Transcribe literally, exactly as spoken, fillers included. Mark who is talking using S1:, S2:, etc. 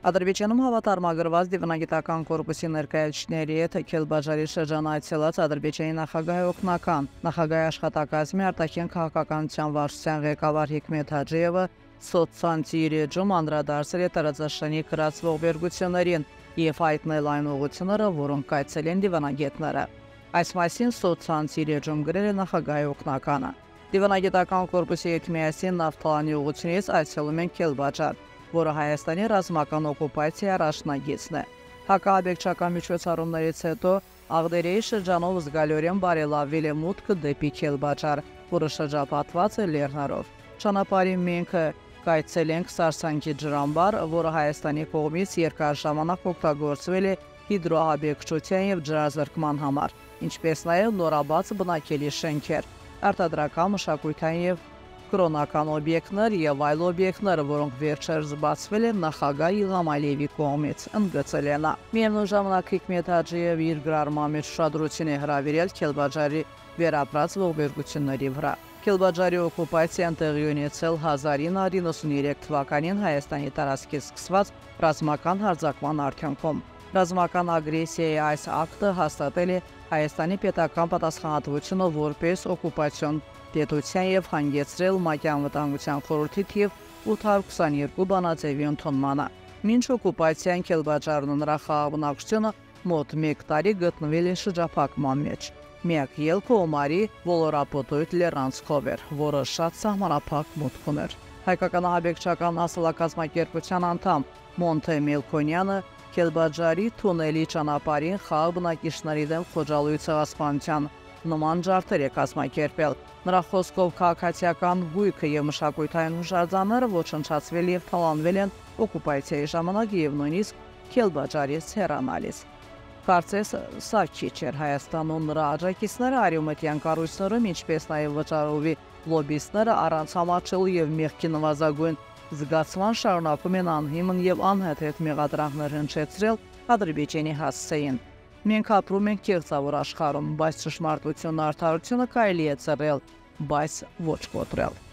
S1: Ադրբեջանում հավատարմագրված դիվանագիտական կորպուսի ներկայացուցիչների հետ Քելբաջարի շրջան այցելած Ադրբեջանի նախագահի օգնական նախագահի աշխատակազմի արտաքին քաղաքականության վարչության ղեկավար Հիկմետ Հաջիևը սոցցանցի էջում անդրադարձել է տարածաշրջանի կրած ողբերգություններին եւ հայտնել այն ուղղությունները, որոնք կայացել են դիվանագետները։ Այս մասին սոցցանցի էջում գրել է նախագահի օգնականը։ Դիվանագիտական կորպուսի հետ միասին նավթալանի ուղղությունից այցելում են Քելբաջար, որը Հայաստանի ռազմական օկուպացիայի առաջնագիծն է։ Հակաաբեկչական միջոցառումներից հետո Աղդերիի շրջանով զգալիորեն բարելավվել է մուտքը դեպի Քելբաջար, որը շրջապատված է լեռներով։ Ճանապարհին մենք կայցելենք Սարսանքի ջրամբար, որը Հայաստանի կողմից երկար ժամանակ օգտագործվել է հիդրոաբեկչության եւ ջրազրկման համար, ինչպես նաեւ նորաբաց բնակելի շենքեր, արտադրական, մշակութային եւ կրոնական օբյեկտներ եւ այլ օբյեկտներ, որոնք վերջերս բացվել են նախագահ Իլհամ Ալիևի կողմից, ընդգծել է նա։ Միևնույն ժամանակ Հիկմետ Հաջիևը իր գրառման մեջ ուշադրություն է հրավիրել Քելբաջարի վերապրած ողբերգությունների վրա։ Քելբաջարի օկուպացիան տեղի ունեցել հազար ինը հարյուր նվաթ թվականին Հայաստանի տարածքից սկսված ռազմական հարձակման արդյունքում։ Ռազմական ագրեսիայի այս ակտը հաստատել է Հայաստանի պետական պատասխանատվությունը որպես օկուպացիոն պետության եւ հանգեցրել ՄԱԿ-ի անվտանգության խորհրդի թիվ ութ հարյուր քսաներկու բանաձևի ընդունմանը։ Մինչ օկուպացիան Քելբաջարն ու նրա խաղաղունակությունը մոտ մեկ տարի գտնվել են շրջափակման մեջ։ Միակ ելքը Օմարի ոլորապոտույտ լեռնանցքով էր, որը շատ սահմանափակ մուտք ուներ։ Հայկական ահաբեկչական հասարակազմակերպության անդամ Մոնթե Մելքոնյանը Քելբաջարի թունելի ճանապարհին խաղաղ բնակիչների դեմ խոջալույց ցեղասպանության նման ջարդեր է կազմակերպել։ Նրա խոսքով քաղաքացիական գույքը եւ մշակութային հուշարձանները ոչնչացվել եւ թալանվել են օկուպացիայի ժամանակ եւ նույնիսկ Քելբաջարից հեռանալիս։ Կարծես սա քիչ էր Հայաստանում նրա աջակիցները արևմտյան կառույցներում, ինչպես նաեւ վճարովի լոբիստները առանց համաչելու եւ մեղքի նվազագույն զգացման շարունակում են անհիմն եւ անհեթեթ մեղադրանքներ հնչեցրել Ադրբեջանի հասցեին։ Մենք ապրում ենք կեղծավոր աշխարհում, բայց ճշմարտությունն արդարությունը կարելի է ծռել, բայց ոչ կոտրել։